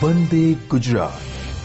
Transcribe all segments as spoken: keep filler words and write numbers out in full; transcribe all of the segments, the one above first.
Vande Gujarat.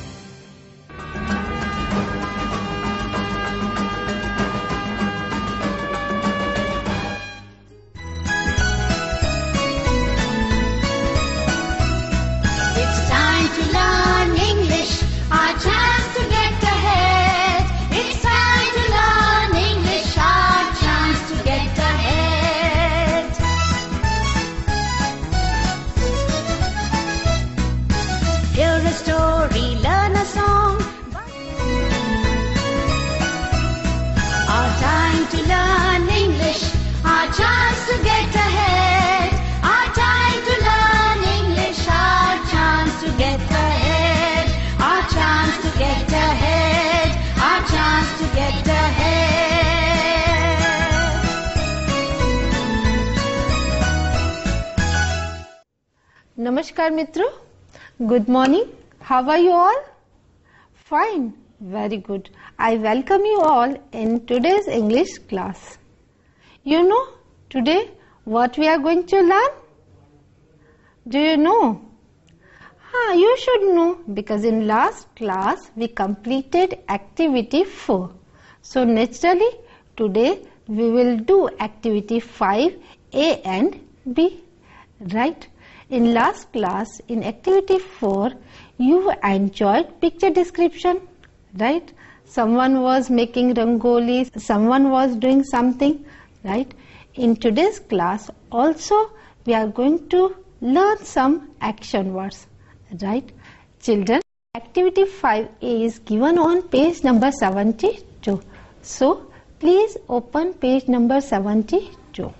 Namaskar mitro, good morning. How are you all? Fine, very good. I welcome you all in today's English class. You know today what we are going to learn? Do you know? Ah, you should know because in last class we completed activity four. So naturally today we will do activity five A and B, right? In last class, in activity four, you enjoyed picture description, right? Someone was making rangoli, someone was doing something, right? In today's class, also we are going to learn some action words, right? Children, activity five A is given on page number seventy-two. So, please open page number seventy-two.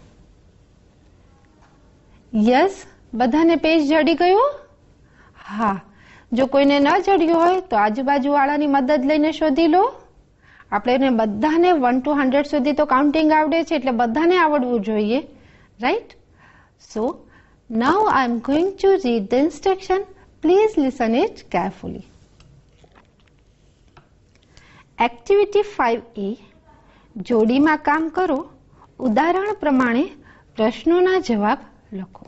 Yes? બધાને page જડી ગયું? હા, જો કોઈને ન જડ્યું હોય તો આજુબાજુ વાળાની મદદ લઈને શોધી લો. આપણે બધાને one to one hundred સુધી તો કાઉન્ટિંગ આવડે છે એટલે બધાને આવડવું જોઈએ, right? So now I am going to read the instruction. Please listen it carefully. Activity five A, જોડીમાં કામ કરો. ઉદાહરણ પ્રમાણે પ્રશ્નોના જવાબ લખો.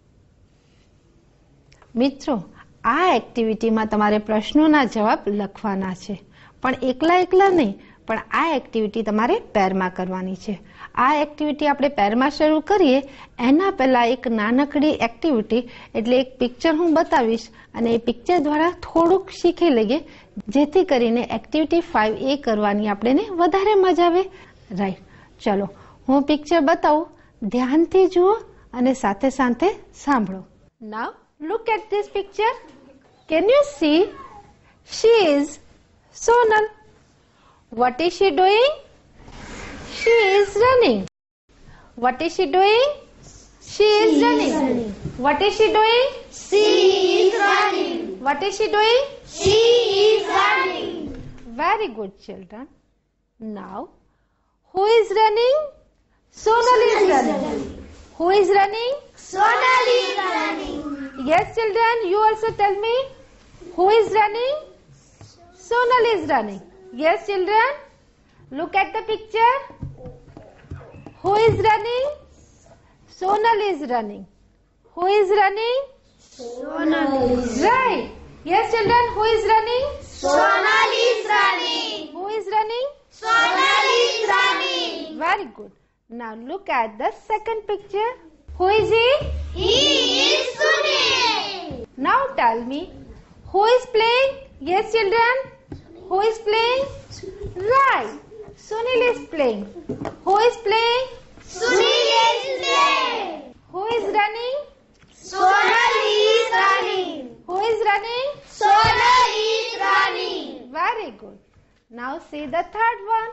મિત્રો, આ એક્ટિવિટીમાં તમારે પ્રશ્નોના જવાબ લખવાના છે, પણ એકલા એકલા નહીં, પણ આ એક્ટિવિટી તમારે પેરમાં કરવાની છે. આ એક્ટિવિટી આપણે પેરમાં શરૂ કરીએ એના પહેલા એક નાનકડી એક્ટિવિટી એટલે એક પિક્ચર હું બતાવીશ અને એ પિક્ચર દ્વારા થોડુંક શીખી લઈએ જેથી કરીને એક્ટિવિટી five A કરવાની આપણને વધારે મજા આવે, રાઈટ? ચલો, હું પિક્ચર બતાવું, ધ્યાનથી જુઓ અને સાથે સાથે સાંભળો. નાઉ look at this picture. Can you see? She is Sonal. What is she doing? She is running. What is she doing? She is running. What is she doing? She is running. What is she doing? She is running. Very good, children. Now, who is running? Sonal is running. Who is running? Sonal is running. Yes, children, you also tell me. Who is running? Sonal is running. Yes, children. Look at the picture. Who is running? Sonal is running. Who is running? Sonal is Right. Yes, children, who is running? Sonal is running. Who is running? Sonal is running. Very good. Now look at the second picture. Who is he? He is Sunil. Now tell me, who is playing? Yes, children. Who is playing? Right. Sunil is playing. Who is playing? Sunil is playing. Who is running? Sonal is running. Who is running? Sonal is running. Very good. Now see the third one.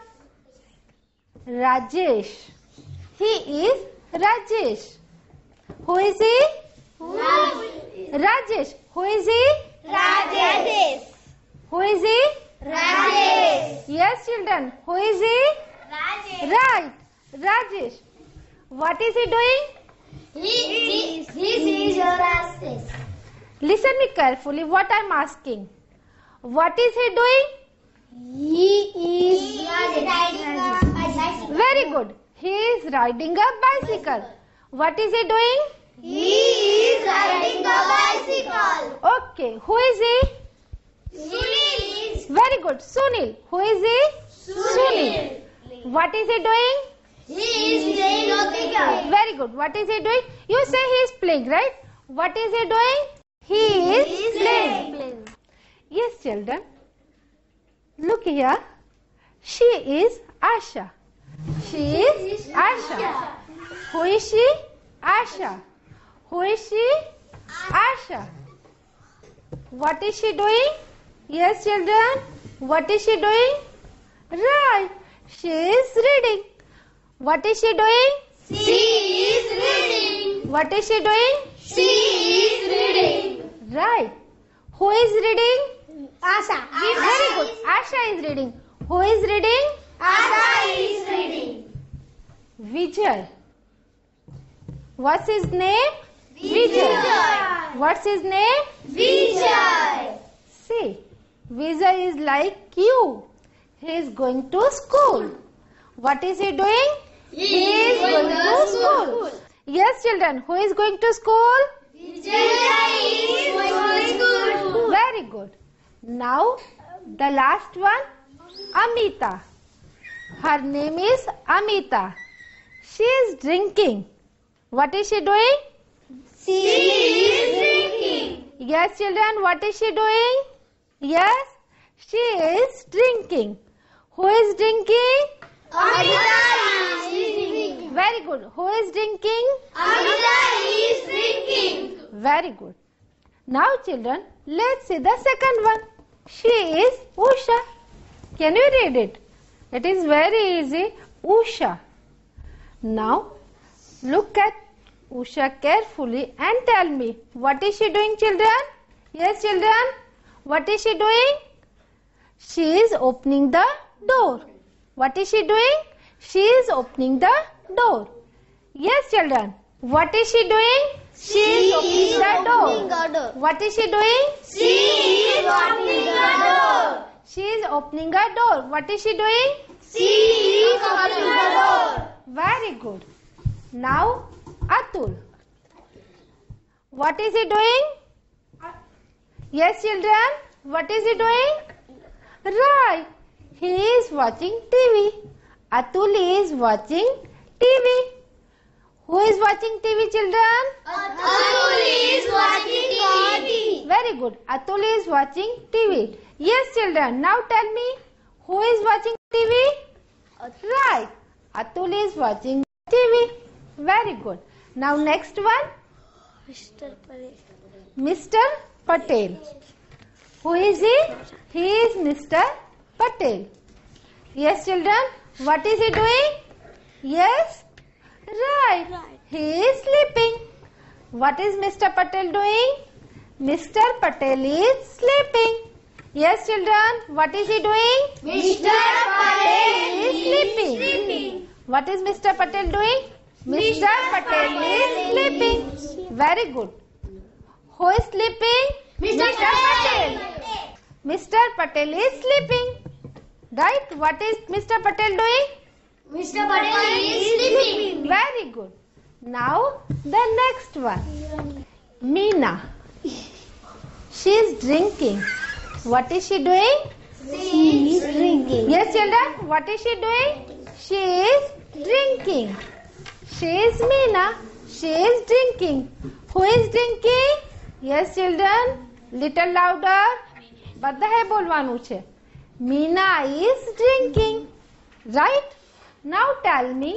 Rajesh. He is Rajesh. Who is he? Rajesh. Who is he? Rajesh. Who is he? Rajesh. Yes, children. Who is he? Rajesh. Right. Rajesh. What is he doing? He is. He is your Rajesh. Listen me carefully what I am asking. What is he doing? He is riding a bicycle. Very good. He is riding a bicycle. What is he doing? He is riding a bicycle. Okay, who is he? Sunil. Very good, Sunil. Who is he? Sunil. What is he doing? He is playing on the ground. Very good. What is he doing? You say he is playing, right? What is he doing? He is He is playing. playing. Yes, children. Look here. She is Asha. She is Asha. Who is she? Asha. Who is she? Asha. What is she doing? Yes, children. What is she doing? Right. She is reading. What is she doing? She is reading. What is she doing? She is reading. Right. Who is reading? Asha. Very good. Asha is reading. Who is reading? Asha is reading. Vijay. What's his name? Vijay. What's his name? Vijay. See, Vijay is like you. He is going to school. What is he doing? He is going to school. Yes, children. Who is going to school? Vijay is going to school. Very good. Now, the last one, Amita. Her name is Amita. She is drinking. What is she doing? She is drinking. Yes, children, what is she doing? Yes, she is drinking. Who is drinking? Amita is drinking. Very good. Who is drinking? Amita is drinking. Very good. Now, children, let's see the second one. She is Usha. Can you read it? It is very easy. Usha. Now, look at Usha carefully and tell me, what is she doing, children? Yes, children. What is she doing? She is opening the door. What is she doing? She is opening the door. Yes, children. What is she doing? She is opening the door. What is she doing? She is opening the door. She is opening a door. What is she doing? She is opening the door. Very good. Now, Atul. What is he doing? Yes, children. What is he doing? Right. He is watching T V. Atul is watching T V. Who is watching T V, children? Atul is watching T V. Very good. Atul is watching T V. Yes, children. Now tell me, who is watching T V? Right. Atul is watching T V. Very good. Now next one. Mister Patel. Mister Patel. Who is he? He is Mister Patel. Yes, children. What is he doing? Yes. Right. He is sleeping. What is Mister Patel doing? Mister Patel is sleeping. Yes, children. What is he doing? Mister Patel is sleeping. sleeping. What is Mister Patel doing? Mister Patel is sleeping. Very good. Who is sleeping? Mister Patel. Mister Patel is sleeping. Right? What is Mister Patel doing? Mister Patel is sleeping. Very good. Now the next one. Meena. She is drinking. What is she doing? She is drinking. Yes, children. What is she doing? She is drinking. She is Meena. She is drinking. Who is drinking? Yes, children. Little louder. બધાએ બોલવાનું છે. Meena is drinking. Right? Now tell me,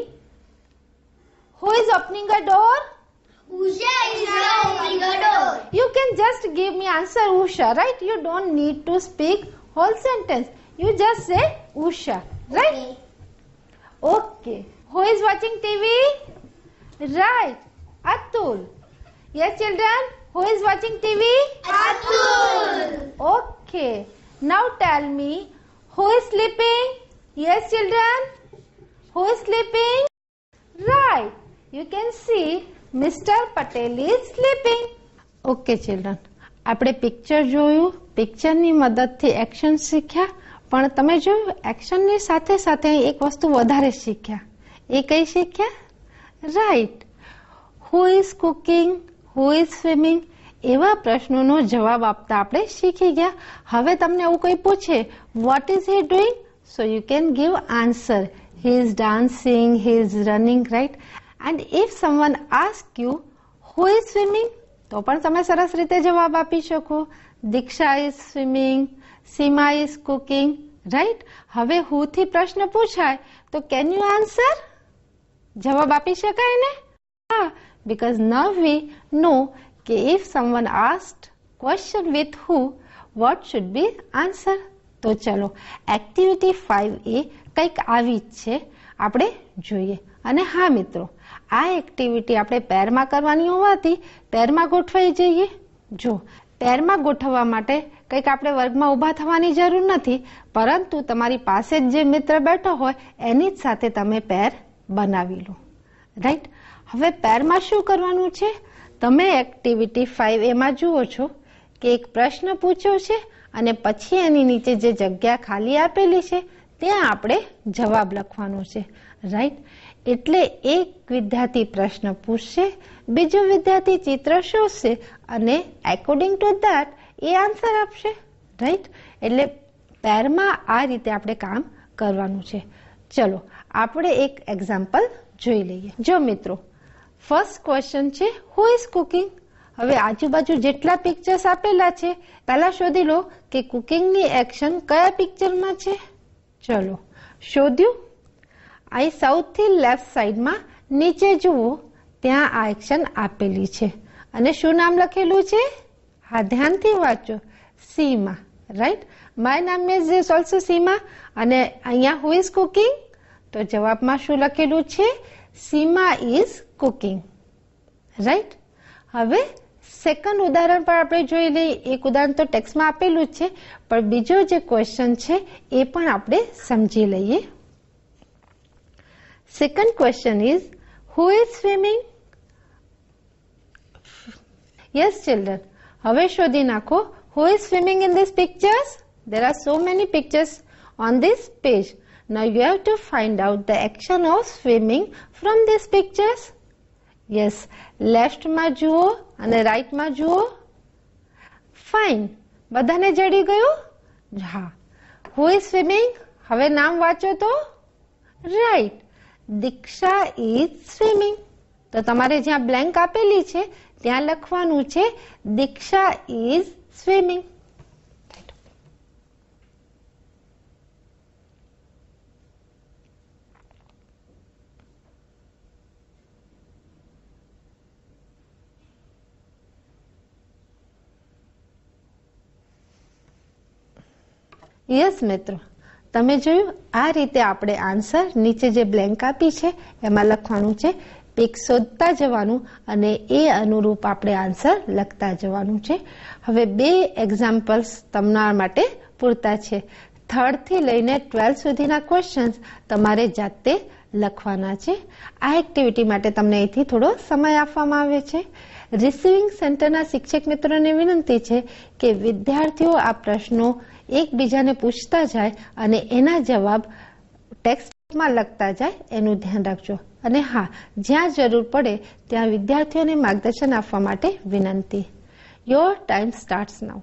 who is opening a door? Usha is opening the door. You can just give me answer Usha, right? You don't need to speak whole sentence. You just say Usha, right? Okay. Who is watching T V? Right. Atul. Yes, children. Who is watching T V? Atul. Okay. Now tell me, who is sleeping? Yes, children. Who is sleeping? Right. You can see Mister Patel is sleeping. Okay, children. આપણે picture જોયું, પિક્ચરની મદદથી action શીખ્યા, પણ તમે જોયું એક્શનની સાથે સાથે એક વસ્તુ વધારે શીખ્યા. એ કઈ શીખ્યા? Right. Who is cooking, who is swimming, એવા પ્રશ્નોનો જવાબ આપતા આપણે શીખી ગયા. હવે તમને એવું કોઈ પૂછે what is he doing, so you can give answer he is dancing, he is running, right. And if someone ask you who is swimming, તો પણ તમે સરસ રીતે જવાબ આપી શકો. Diksha is swimming, Seema is cooking, right. હવે હુ થી પ્રશ્ન પૂછાય તો કેન યુ આન્સર, જવાબ આપી શકાય ને? હા, because now we know કે if someone asked question with who, what should be answer. તો ચલો એક્ટિવિટી ફાઇવ એ કંઈક આવી જ છે, આપણે જોઈએ. અને હા મિત્રો, આ એક્ટિવિટી આપણે પેરમાં કરવાની હોવાથી પેરમાં ગોઠવાઈ જઈએ. જો પેરમાં ગોઠવવા માટે કંઈક આપણે વર્ગમાં ઊભા થવાની જરૂર નથી, પરંતુ તમારી પાસે જ જે મિત્ર બેઠો હોય એની જ સાથે તમે પેર બનાવી લો, રાઈટ. હવે પેરમાં શું કરવાનું છે, તમે એક્ટિવિટી ફાઇવ એમાં જુઓ છો કે એક પ્રશ્ન પૂછ્યો છે અને પછી એની નીચે જે જગ્યા ખાલી આપેલી છે ત્યાં આપણે જવાબ લખવાનો છે, રાઈટ. એટલે એક વિદ્યાર્થી પ્રશ્ન પૂછશે, બીજો વિદ્યાર્થી ચિત્ર શોધશે અને એકોર્ડિંગ ટુ ધેટ એ આન્સર આપશે, રાઈટ. એટલે પેરમાં આ રીતે આપણે કામ કરવાનું છે. ચલો આપણે એક એક્ઝામ્પલ જોઈ લઈએ. જો મિત્રો, ફર્સ્ટ ક્વેશ્ચન છે હુ ઇઝ કુકિંગ. હવે આજુબાજુ જેટલા પિક્ચર્સ આપેલા છે પહેલા શોધી લો કે કુકિંગની એક્શન કયા પિક્ચરમાં છે. ચલો શોધ્યું. અહીં સૌથી લેફ્ટ સાઈડમાં નીચે જુઓ, ત્યાં આ એક્શન આપેલી છે અને શું નામ લખેલું છે? હા, ધ્યાનથી વાંચો, સીમા, રાઈટ. માય નામ ઇઝ ઓલ્સો સીમા. અને અહીંયા હુ ઇઝ કુકિંગ, તો જવાબમાં શું લખેલું છે? Seema is cooking, right. હવે સેકન્ડ ઉદાહરણ પર આપણે જોઈ લઈએ. એક ઉદાહરણ તો ટેક્સ્ટમાં આપેલું જ છે, પણ બીજો જે ક્વેશ્ચન છે એ પણ આપણે સમજી લઈએ. Second question is who is swimming. Yes children, હવે શોધી નાખો who is swimming in this pictures. There are so many pictures on this page. Now you have to find out the action of swimming from these pictures. Yes, left માં જુઓ અને right માં જુઓ. Fine. બધાને જડી ગયું? હા. Who is swimming? હવે નામ વાંચો તો. Right. Diksha is swimming. તો તમારે જ્યાં blank આપેલી છે ત્યાં લખવાનું છે દીક્ષા is swimming. યસ મિત્રો, તમે જોયું આ રીતે આપણે આન્સર નીચે જે બ્લેન્ક આપી છે એમાં લખવાનું છે. પિક શોધતા જવાનું અને એ અનુરૂપ આપણે આન્સર લખતા જવાનું છે. હવે બે એક્ઝામ્પલ્સ તમારા માટે પૂરતા છે. થર્ડ થી લઈને ટ્વેલ્થ સુધીના ક્વેશ્ચન્સ તમારે જાતે લખવાના છે. આ એક્ટિવિટી માટે તમને અહીંથી થોડો સમય આપવામાં આવે છે. રિસીવિંગ સેન્ટરના શિક્ષક મિત્રોને વિનંતી છે કે વિદ્યાર્થીઓ આ પ્રશ્નો એકબીજાને પૂછતા જાય અને એના જવાબ ટેક્સ્ટમાં લખતા જાય એનું ધ્યાન રાખજો. અને હા, જ્યાં જરૂર પડે ત્યાં વિદ્યાર્થીઓને માર્ગદર્શન આપવા માટે વિનંતી. Your time starts now.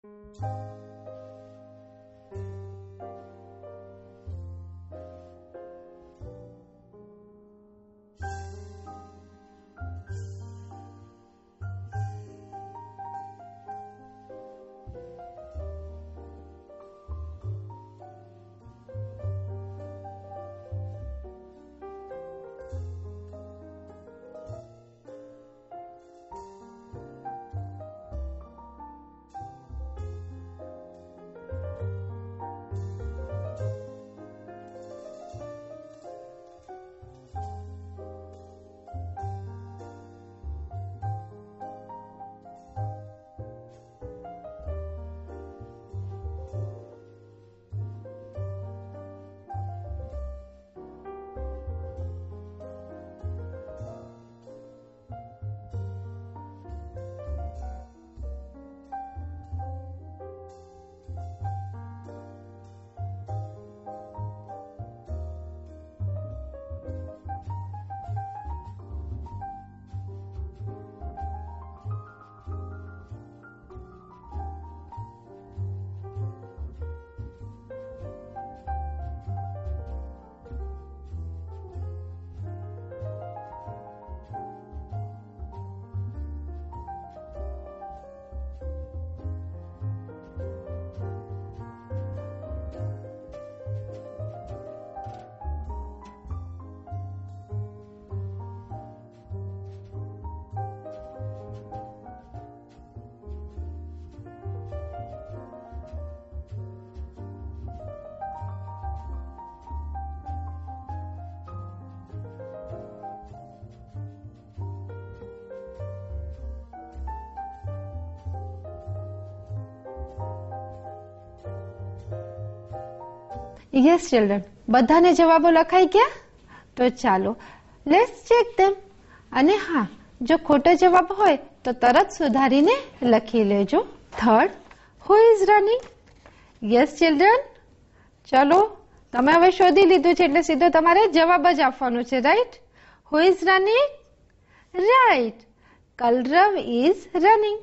Yes children, બધાને જવાબો લખાઈ ગયા? તો ચાલો let's check them. અને હા, જો ખોટો જવાબ હોય તો તરત સુધારીને લખી લેજો. Third, who is running? Yes children, ચલો તમે હવે શોધી લીધું છે એટલે સીધો તમારે જવાબ જ આપવાનો છે, right? Who is running? Right, Kalrav is running.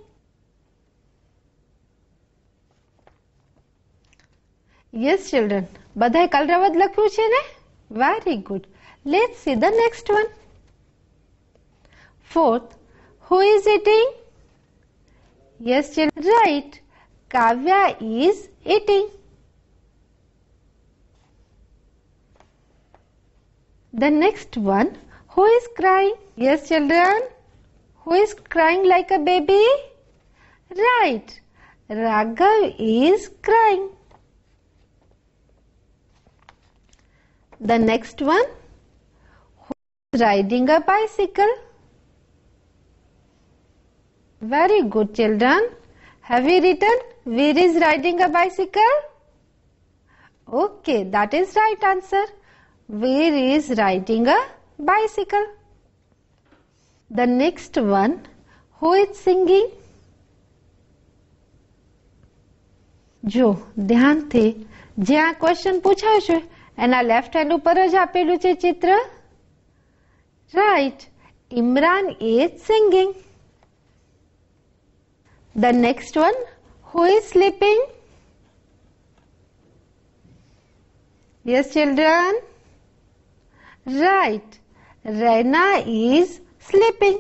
Yes children, બધાએ કલરવ જ લખ્યું છે ને? Very good. Let's see the next one. Fourth, who is eating? Yes children, right, Kavya is eating. The next one, who is crying? Yes children, who is crying like a baby? Right, Raghav is crying. The next one, who is riding a bicycle? Very good children. Have you written Veer is riding a bicycle? Okay, that is right answer. Veer is riding a bicycle. The next one, who is singing? જો ધ્યાનથી જે આ question પૂછાયો છે એના left hand ઉપર જ આપેલું છે ચિત્ર. Right, Imran is singing. The next one, who is sleeping? Yes children, right, Raina is sleeping.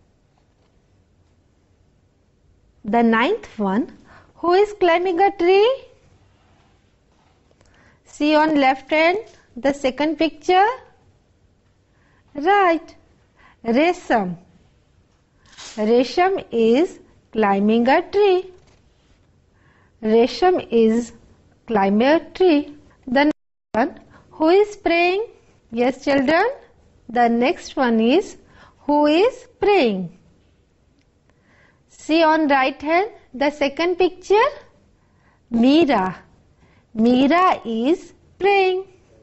The ninth one, who is climbing a tree? See on left hand the second picture. Right, Resham. Resham is climbing a tree. Resham is climbing a tree. The next one, who is praying? Yes children, the next one is who is praying. See on right hand the second picture. Meera. Meera is praying.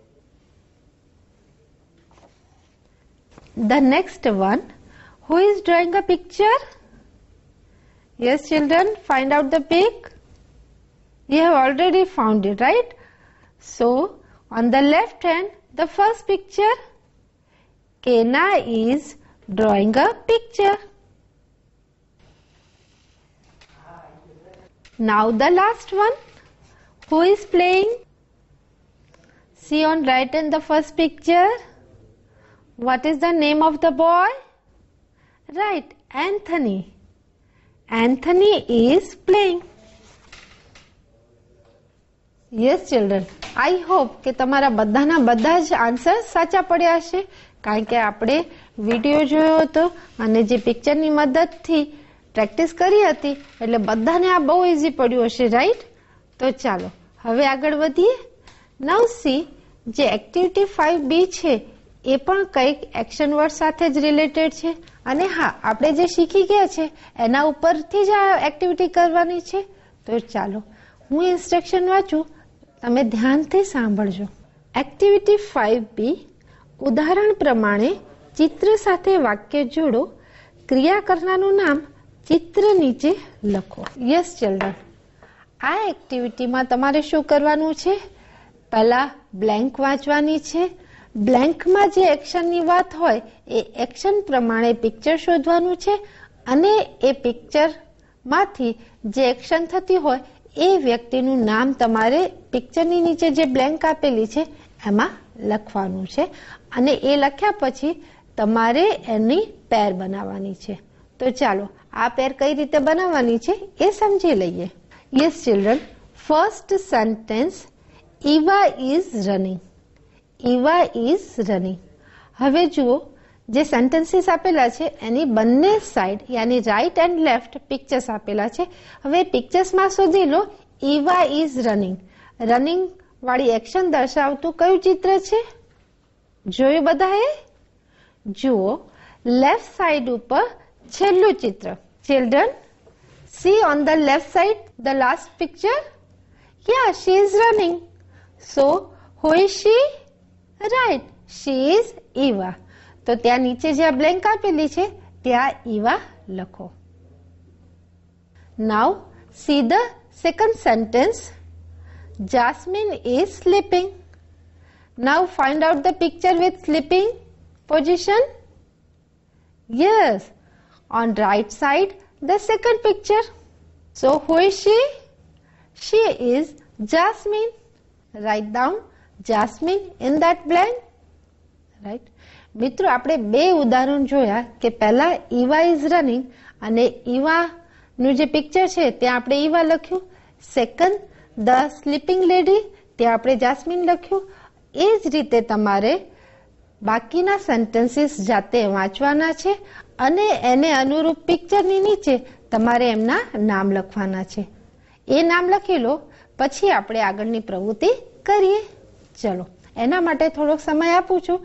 The next one, who is drawing a picture? Yes children, find out the pic. You have already found it, right? So on the left hand, the first picture, Kena is drawing a picture. Now the last one. Who is playing? See on right in the first picture. What is the name of the boy? Right, Anthony. Anthony is playing. Yes children, I hope કે તમારા બધાના બધા જ answer સાચા પડ્યા હશે કારણ કે આપણે વિડિયો જોયો હતો અને જે પિક્ચરની મદદથી પ્રેક્ટિસ કરી હતી એટલે બધાને આ બહુ ઈઝી પડ્યું હશે રાઈટ. તો ચાલો હવે આગળ વધીએ. નાઉ સી જે એક્ટિવિટી ફાઇવ બી છે એ પણ કંઈક એક્શન વર્ડ સાથે જ રિલેટેડ છે અને હા આપણે જે શીખી ગયા છે એના ઉપરથી જ આ એક્ટિવિટી કરવાની છે. તો ચાલો હું ઇન્સ્ટ્રક્શન વાંચું, તમે ધ્યાનથી સાંભળજો. એક્ટિવિટી ફાઇવ બી ઉદાહરણ પ્રમાણે ચિત્ર સાથે વાક્ય જોડો. ક્રિયા કરનારનું નામ ચિત્ર નીચે લખો. યસ ચિલ્ડ્રન, આ એક્ટિવિટીમાં તમારે શું કરવાનું છે? પહેલા બ્લેન્ક વાંચવાની છે. બ્લેન્કમાં જે એક્શનની વાત હોય એ એક્શન પ્રમાણે પિક્ચર શોધવાનું છે અને એ પિક્ચરમાંથી જે એક્શન થતી હોય એ વ્યક્તિનું નામ તમારે પિક્ચરની નીચે જે બ્લેન્ક આપેલી છે એમાં લખવાનું છે અને એ લખ્યા પછી તમારે એની પેર બનાવવાની છે. તો ચાલો આ પેર કઈ રીતે બનાવવાની છે એ સમજી લઈએ. Yes children, first sentence Eva is running. Eva is running. હવે જુઓ જે સેન્ટેન્સીસ આપેલા છે એની બંને સાઈડ યાની રાઈટ એન્ડ લેફ્ટ પિક્ચર્સ આપેલા છે. હવે પિક્ચર્સમાં શોધી લો ઈવા ઇઝ રનિંગ. રનિંગ વાળી એક્શન દર્શાવતું કયું ચિત્ર છે? જોયું બધાએ? જુઓ લેફ્ટ સાઈડ ઉપર છેલ્લું ચિત્ર. Children, see on the left side the last picture. Yeah, she is running. So who is she? Right, she is Eva. તો ત્યાં નીચે જે બ્લેન્ક આપેલી છે ત્યાં ઈવા લખો. Now see the second sentence. Jasmine is sleeping. Now find out the picture with sleeping position. Yes, on right side the second picture. So who is she? She is Jasmine. Write down Jasmine in that blank. Right. મિત્રો આપણે બે ઉદાહરણ જોયા કે પહેલા Eva is running અને ઈવાનું જે picture છે ત્યાં આપણે ઈવા લખ્યું. સેકન્ડ ધ સ્લીપિંગ લેડી ત્યાં આપણે જાસ્મીન લખ્યું. એ જ રીતે તમારે બાકીના સેન્ટેન્સીસ જાતે વાંચવાના છે અને એને અનુરૂપ પિક્ચરની નીચે તમારે એમના નામ લખવાના છે. એ નામ લખી લો પછી આપણે આગળની પ્રવૃત્તિ કરીએ. ચલો એના માટે થોડોક સમય આપું છું.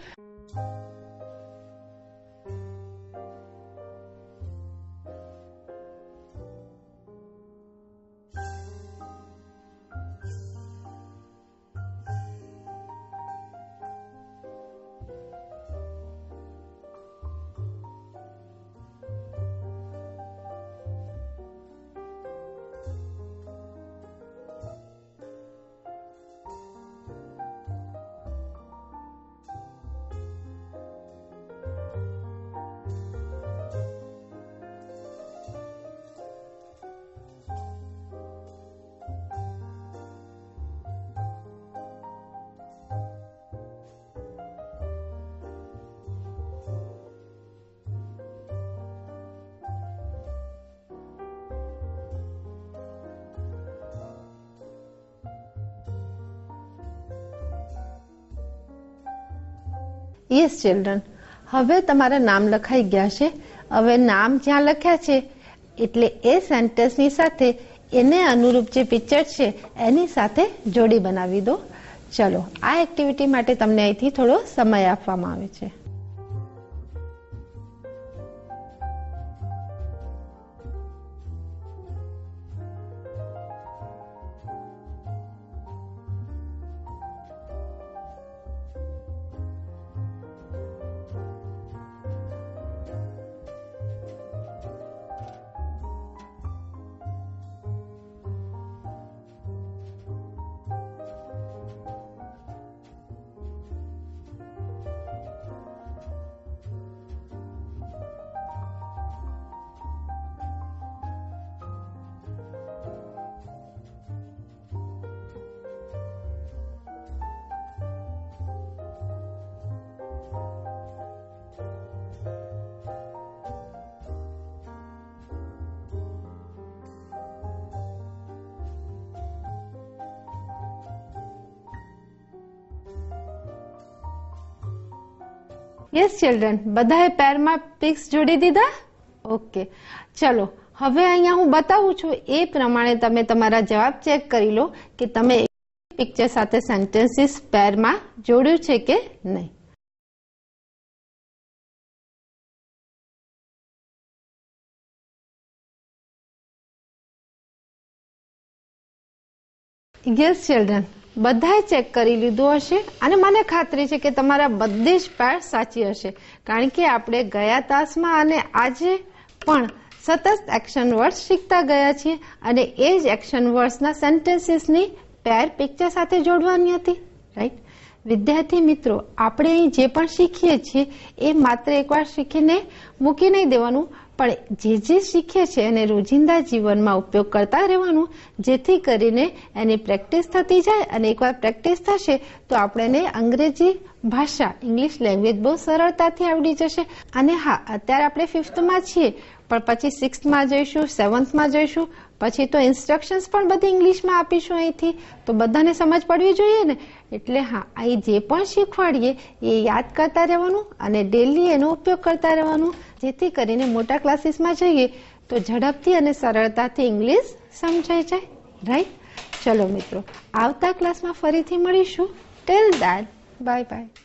યસ ચિલ્ડ્રન, હવે તમારા નામ લખાઈ ગયા છે. હવે નામ જ્યાં લખ્યા છે એટલે એ સેન્ટેન્સની સાથે એને અનુરૂપ જે પિક્ચર છે એની સાથે જોડી બનાવી દો. ચલો આ એક્ટિવિટી માટે તમને અહીંથી થોડો સમય આપવામાં આવે છે. યસ ચિલ્ડ્રન, બધાએ પેરમાં પિક્સ જોડી દીધા? ઓકે, ચલો હવે અહીંયા હું બતાવું છું એ પ્રમાણે તમે તમારા જવાબ ચેક કરી લો કે તમે પિક્ચર સાથે સેન્ટેન્સીસ પેરમાં જોડ્યું છે કે નહીં. યસ ચિલ્ડ્રન, બધાએ ચેક કરી લીધું હશે અને મને ખાતરી છે કે તમારા બધી જ પેર સાચી હશે, કારણ કે આપણે ગયા તાસમાં અને આજે પણ સતત એક્શન વર્ડ્સ શીખતા ગયા છીએ અને એ જ એક્શન વર્ડ્સના સેન્ટેન્સીસની પેર પિક્ચર સાથે જોડવાની હતી. રાઈટ વિદ્યાર્થી મિત્રો, આપણે અહીં જે પણ શીખીએ છીએ એ માત્ર એકવાર શીખીને મૂકી નહીં દેવાનું, પણ જે જે શીખીએ છીએ એને રોજિંદા જીવનમાં ઉપયોગ કરતા રહેવાનું, જેથી કરીને એની પ્રેક્ટિસ થતી જાય અને એકવાર પ્રેક્ટિસ થશે તો આપણને અંગ્રેજી ભાષા ઇંગ્લિશ લેંગ્વેજ બહુ સરળતાથી આવડી જશે. અને હા, અત્યારે આપણે ફિફ્થમાં છીએ પણ પછી સિક્સ્થમાં જઈશું, સેવન્થમાં જઈશું, પછી તો ઇન્સ્ટ્રક્શન્સ પણ બધી ઇંગ્લિશમાં આપીશું અહીંથી, તો બધાને સમજ પડવી જોઈએ ને. એટલે હા, અહીં જે પણ શીખવાડીએ એ યાદ કરતા રહેવાનું અને ડેલી એનો ઉપયોગ કરતા રહેવાનું, જેથી કરીને મોટા ક્લાસીસમાં જઈએ તો ઝડપથી અને સરળતાથી ઇંગ્લિશ સમજાઈ જાય. રાઈટ, ચલો મિત્રો, આવતા ક્લાસમાં ફરીથી મળીશું. Till that, bye by.